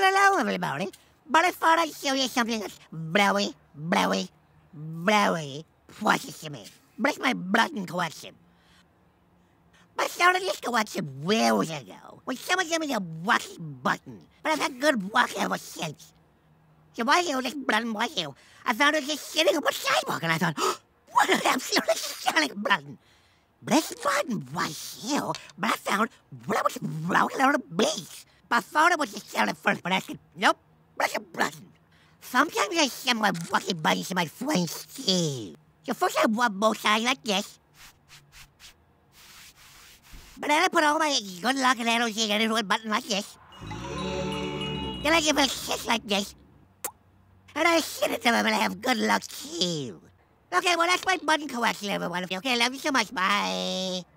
hello, everybody. But I thought I'd show you something that's blowy, precious to me. But it's my Blutton collection. I started this collection years ago when someone gave me a wacky button, but I've had good luck ever since. So while you this Blutton was you, I found it just sitting on the sidewalk, and I thought, oh, what an absolutely stunning Blutton. This button was you, but I found what it was broken on the beach. I thought it was the sound at first, but I said, nope, that's a Blutton. Sometimes I send my wacky buttons to my friend Steve. So first I rub both sides like this. But then I put all my good luck and energy into a button like this. Then I give it a kiss like this. And I send it to him and I have good luck too. Okay, well that's my button collection, everyone. Okay, love you so much. Bye.